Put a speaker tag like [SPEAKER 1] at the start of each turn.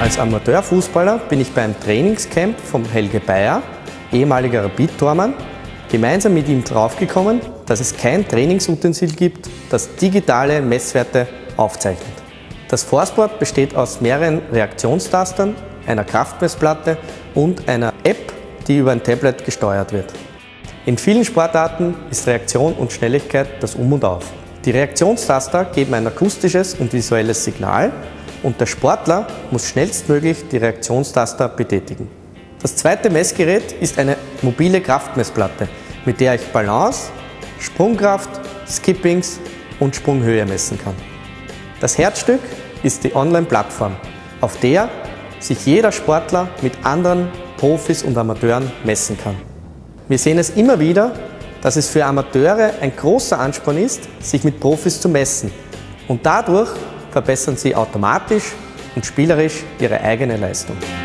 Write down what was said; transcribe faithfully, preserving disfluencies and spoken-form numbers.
[SPEAKER 1] Als Amateurfußballer bin ich beim Trainingscamp vom Helge Bayer, ehemaliger Rapid-Tormann, gemeinsam mit ihm draufgekommen, dass es kein Trainingsutensil gibt, das digitale Messwerte aufzeichnet. Das Forsport besteht aus mehreren Reaktionstastern, einer Kraftmessplatte und einer App, die über ein Tablet gesteuert wird. In vielen Sportarten ist Reaktion und Schnelligkeit das Um und Auf. Die Reaktionstaster geben ein akustisches und visuelles Signal und der Sportler muss schnellstmöglich die Reaktionstaster betätigen. Das zweite Messgerät ist eine mobile Kraftmessplatte, mit der ich Balance, Sprungkraft, Skippings und Sprunghöhe messen kann. Das Herzstück ist die Online-Plattform, auf der sich jeder Sportler mit anderen Profis und Amateuren messen kann. Wir sehen es immer wieder, dass es für Amateure ein großer Ansporn ist, sich mit Profis zu messen, und dadurch verbessern sie automatisch und spielerisch ihre eigene Leistung.